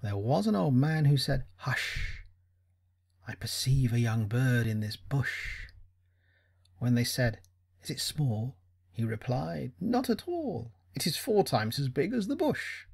there was an old man who said, "Hush! I perceive a young bird in this bush." When they said, "Is it small?" he replied, "Not at all. It is 4 times as big as the bush."